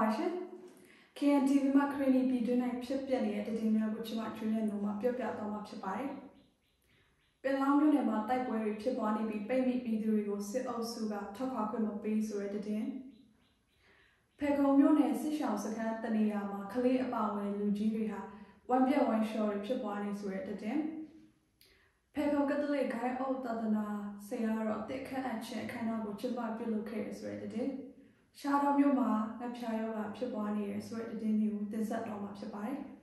ပါတယ်။ KNTV မှာခရီးနီပြည်တွင်း၌ဖြစ်ပျက်နေတဲ့တည်င်းများကိုကျွန်မကျွေးတဲ့နှုံမှာပြောပြသွားမှာဖြစ်ပါတယ်။ပင်လောင်းမြို့နယ်မှာတိုက်ပွဲတွေဖြစ်ပွားနေပြီးပိတ်မိပြည်သူတွေကိုစစ်အုပ်စုကထောက်ခွာခွင့်မပေးဆိုတဲ့တည်င်း။ဖေကုံမြို့နယ်စစ်ရှောင်းစခန်းတနေရာမှာကလေးအပါအဝင်လူကြီးတွေဟာဝမ်ပြက်ဝမ်ရှော်တွေဖြစ်ပွားနေဆိုတဲ့တည်င်း။ဖေကုံကတလိဂိုင်းအုပ်တဒနာဆရာတော်အသက်ခန့်အပ်ခြင်းအခမ်းအနားကိုကျင်းပပြုလုပ်ခဲ့ဆိုတဲ့တည်င်း။ရှားတော်မြို့မှာငှက်ဖျားရောဂါဖြစ်ပွားနေတဲ့ဆိုတဲ့တည်င်းတွေကိုတင်ဆက်တော်မှာဖြစ်ပါတယ်။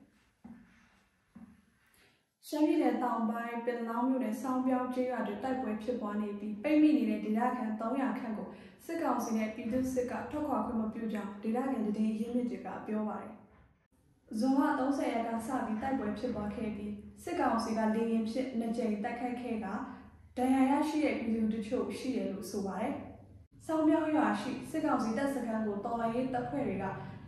ရှမ်းပြည်နယ်တောင်ပိုင်းပင်လောင်းမြို့နယ်စောင်းပြောင်းကျေးရွာတွင်တိုက်ပွဲဖြစ်ပွားနေပြီးပိတ်မိနေတဲ့ဒေသခံ300ခန့်ကိုစစ်ကောင်စီနဲ့ပြည်သူ့စစ်ကထောက်ခွာခွင့်မပြုကြောင်းဒေသခံတည်င်းရင်းမြစ်တွေကပြောပါတယ်။ဇွန်လ30ရက်ကစပြီးတိုက်ပွဲဖြစ်ပွားခဲ့ပြီးစစ်ကောင်စီကလေရင်ဖြစ်2ကြိမ်တိုက်ခိုက်ခဲ့ကဒဏ်ရာရရှိတဲ့ပြည်သူတို့ရှိတယ်လို့ဆိုပါတယ်။စောင်းပြောင်းရွာရှိစစ်ကောင်စီတပ်စခန်းကိုတော်လှန်ရေးတပ်ဖွဲ့တွေက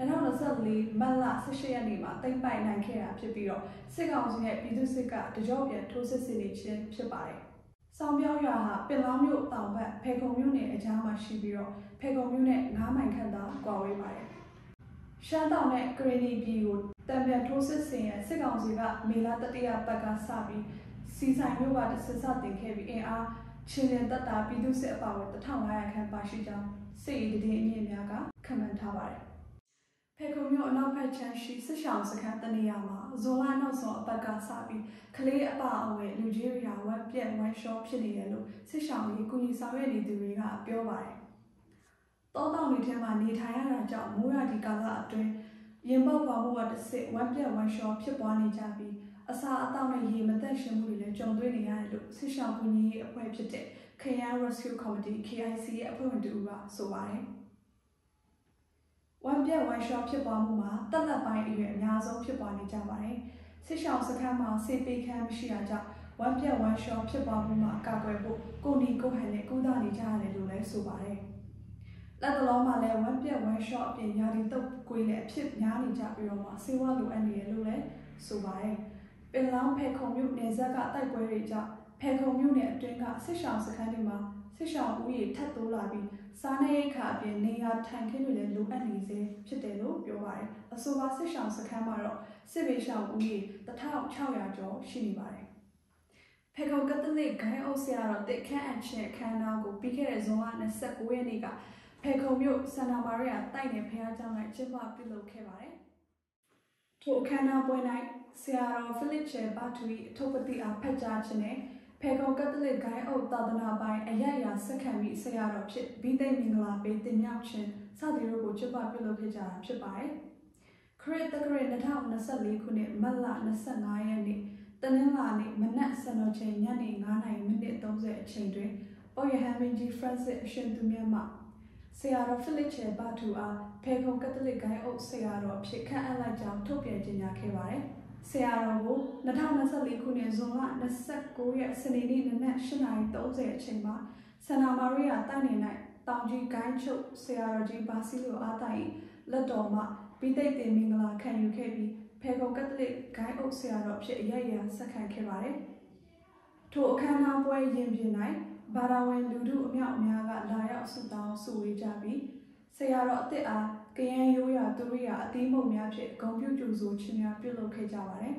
2024မတ်လ18ရက်နေ့မှာသိမ်းပိုက်နိုင်ခဲ့တာဖြစ်ပြီးတော့စစ်ကောင်စီနဲ့ပြည်သူ့စစ်ကတကြော့ပြန်ထိုးစစ်ဆင်နေခြင်းဖြစ်ပါတယ်။စောင်းပြောင်းရွာဟာပင်လောင်းမြို့တောင်ဘက်ဖေကုံမြို့နယ်အကြားမှာရှိပြီးတော့ဖေကုံမြို့နဲ့9မိုင်ခန့်သာကွာဝေးပါတယ်။ရှမ်းတောင်နဲ့ကရင်နီပြည်ကိုတံပြန်ထိုးစစ်ဆင်ရစစ်ကောင်စီကမေလတတိယပတ်ကစပြီးစီဆိုင်မြို့ကတဆစတင်ခဲ့ပြီးအင်အားချင်းလင်တပ်တာပြည်သူ့စစ်အပါအဝင်1500ခန့်ပါရှိကြောင်းစစ်ရေးတည်င်းအမြင့်များကခန့်မှန်းထားပါတယ်။ဖေကုံမြို့အနောက်ဘက်ခြမ်းရှိစစ်ရှောင်းစခန်းတနေရာမှာဇွန်လနောက်ဆုံးအပတ်ကစပြီးကလေးအပါအဝင်လူကြီးတွေဝက်ပြက်ဝမ်ရှော့ဖြစ်နေတယ်လို့စစ်ရှောင်းရေးကုညီဆောင်ရွက်နေသူတွေကပြောပါတယ်။တောတောင်တွေထဲမှာနေထိုင်ရတာကြောင့်မိုးရာသီကာလအတွင်းရင်ပေါက်ပွားမှုကတစ်စစ်ဝက်ပြက်ဝမ်ရှော့ဖြစ်ပွားနေကြပြီးအစာအသောက်နဲ့ရေမသက်ရှင်မှုတွေလည်းကြုံတွေ့နေရတယ်လို့စစ်ရှောင်းကုညီရေးအဖွဲ့ဖြစ်တဲ့KN Rescue Committee KIC ရဲ့အဖွဲ့ဝင်တူကဆိုပါတယ်။ဝမ်ပြက်ဝမ်ရှော့ဖြစ်ပွားမှုမှာတက်လက်ပိုင်းအရွယ်အများဆုံးဖြစ်ပွားနေကြပါတယ်။စစ်ရှောင်းစခန်းမှာစေပေခန်းမရှိတာကြောင့်ဝမ်ပြက်ဝမ်ရှော့ဖြစ်ပွားမှုမှာကာကွယ်ဖို့ကိုနီကိုဟန်နဲ့ကုသနေကြရတယ်လို့လည်းဆိုပါတယ်။လက်တလုံးမှာလည်းဝမ်ပြက်ဝမ်ရှော့အပြင်ယာဒီတုပ်ကွေးလည်းအဖြစ်များနေကြပြီးတော့မှဆေးဝါးလိုအပ်နေတယ်လို့လည်းဆိုပါတယ်။ပင်လောင်းဖေခုံမြို့နယ်ဇက်ကတိုက်ပွဲတွေကြောင့်ဖေခုံမြို့နယ်အတွင်းကစစ်ရှောင်းစခန်းတွေမှာစစ်ရှောင်းဦးရေထပ်တိုးလာပြီးစားနပ်ရိက္ခာအပြင်နေရာထိုင်ခင်းတွေလည်းလိုအပ်နေစေဖြစ်တယ်လို့ပြောပါတယ်။အဆိုပါစစ်ရှောင်းစခန်းမှာတော့စစ်ဘေးရှောင်းဦးရေ1600ကျော်ရှိနေပါတယ်။ဖေခုံကတလိဂိုင်းအုပ်ဆရာတော်တစ်ခန့်အချင်းအခမ်းအနားကိုပြီးခဲ့တဲ့ဇွန်လ29ရက်နေ့ကဖေခုံမြို့စန္ဒမာရိယာတိုက်နယ်ဘုရားကျောင်း၌ကျင်းပပြုလုပ်ခဲ့ပါတယ်။ထိုအခမ်းအနားပွဲ၌ဆရာတော်ဖိလစ်ချေဘာတူ၏အထုပ်ပတိအားဖတ်ကြားခြင်းနဲ့ဖေကုံကတလိဂိုင်းအုပ်သာသနာပိုင်အရရာစက္ကန့်ပြီးဆရာတော်ဖြစ်ဘိသိက်မင်္ဂလာပေးတင်မြောက်ခြင်းစသည်တို့ကိုကျင်းပပြုလုပ်ခဲ့ကြတာဖြစ်ပါတယ်။ခရစ်တက္ကရာ2024ခုနှစ်မတ်လ25ရက်နေ့တနင်္လာနေ့မနက်7:00ချိန်ညနေ9:30အချိန်တွင်ပုပ်ရဟန်းမင်းကြီးဖရန့်စစ်အရှင်သူမြတ်မှဆရာတော်ဖိလစ်ချေဘာတူအားဖေကုံကတလိဂိုင်းအုပ်ဆရာတော်ဖြစ်ခန့်အပ်လိုက်ကြောင်းထုတ်ပြန်ကြေညာခဲ့ပါတယ်။ဆရာတော်ကို2024ခုနှစ်ဇွန်လ29ရက်စနေနေ့နနက်8:30အချိန်မှာစန္ဒမာရိယာတိုက်နယ်၌တောင်ကြီးဂိုင်းချုပ်ဆရာတော်ကြီးဘာစီလိုအားတိုင်လက်တော်မှဘိသိက်တင်မင်္ဂလာခံယူခဲ့ပြီးဖေကုံကတလိဂိုင်းအုပ်ဆရာတော်ဖြစ်အရရာဆက်ခံခဲ့ပါတယ်။ထိုအခမ်းအနားပွဲရင်ပြင်၌ဘာသာဝင်လူထုအမြောက်အများကလာရောက်ဆုတောင်းဆုဝေကြပြီးဆရာတော်အသစ်အားကယန်းရိုးရာသူရိယာအသီးမုံများဖြင့်ဂုဏ်ပြုကြိုဆိုခြင်းများပြုလုပ်ခဲ့ကြပါတယ်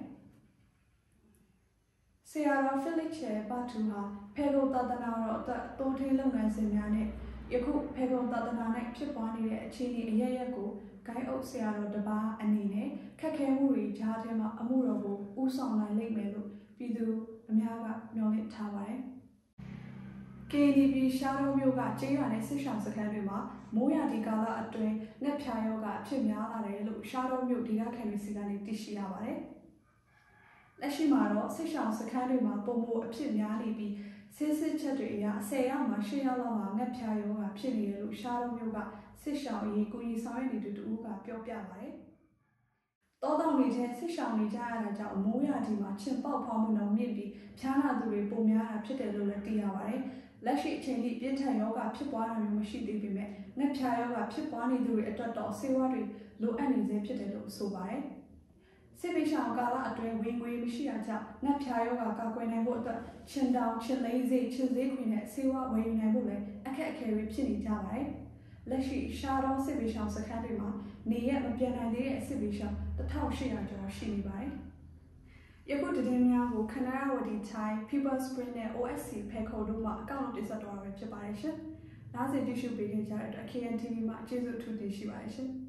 ။ဆရာတော်ဖိလစ်ချေဘာတူဟာဖေကုံသာသနာတော်အတွက်တိုးထိန်လုပ်ငန်းစဉ်များနဲ့ယခုဖေကုံသာသနာ၌ဖြစ်ပွားနေတဲ့အခြေအနေအရရက်ကိုဂိုင်းအုပ်ဆရာတော်တစ်ပါးအနေနဲ့ခက်ခဲမှုတွေကြားထဲမှာအမှုတော်ကိုဦးဆောင်နိုင်လိမ့်မယ်လို့ပြည်သူအများကမျှော်လင့်ထားပါတယ်။ KNTV ရှားတော်မြို့ကကျေးရွာနဲ့စစ်ရှောင်းစခန်းတွေမှာမိုးရာသီကာလအတွင်းငှက်ဖျားရောဂါအဖြစ်များလာတယ်လို့ရှားတော်မြို့ဒေသခံတွေစီကနေသိရှိရပါတယ်။လက်ရှိမှာတော့စစ်ရှောင်းစခန်းတွေမှာပုံမှုအဖြစ်များနေပြီးစစ်ချက်တွေအရ10ရောက်မှာ10ရောက်လောက်မှာငှက်ဖျားရောဂါဖြစ်နေတယ်လို့ရှားတော်မြို့ကစစ်ရှောင်းရေးကုညီဆောင်ရွက်နေသူတို့ကပြောပြပါတယ်။တောတောင်တွေထဲစစ်ရှောင်းနေကြရတာကြောင့်မိုးရာသီမှာချင်ပေါက်ဖွားမှုနှုန်းမြင့်ပြီးဖျားနာသူတွေပုံများတာဖြစ်တယ်လို့လည်းသိရပါတယ်။လက်ရှိအချိန်ထိပြင်းထန်ယောဂဖြစ်ပွားတာမျိုးမရှိသေးပေမဲ့ငှက်ဖျားယောဂဖြစ်ပွားနေသူတွေအတွက်တော့ဆေးဝါးတွေလိုအပ်နေစေဖြစ်တယ်လို့ဆိုပါတယ်။စစ်ပေးရှောင်ကာလအတွင်းဝင်ငွေမရှိတာကြောင့်ငှက်ဖျားယောဂကာကွယ်နိုင်ဖို့အတွက်ချင်တောင်ချင်လိမ့်စေချင်စေးခွေနဲ့ဆေးဝါးဝယ်ယူနိုင်ဖို့လည်းအခက်အခဲတွေဖြစ်နေကြပါတယ်။လက်ရှိရှားတော့စစ်ပေးရှောင်စခန်းတွေမှာနေရက်မပြန်နိုင်သေးတဲ့စစ်ပေးရှောင်1800ကျော်ရှိနေပါတယ်။ယခုသတင်းများကိုခဏရဝတီချိုင်း People Spring နဲ့ OSC ဖဲခုံတို့မှအကောင့်တင်ဆက်သွားရဖြစ်ပါတယ်ရှင်။နားဆင်ကြည့်ရှုပေးခဲ့ကြတဲ့အတွက် KNTV မှာကျေးဇူးအထူးတင်ရှိပါတယ်ရှင်။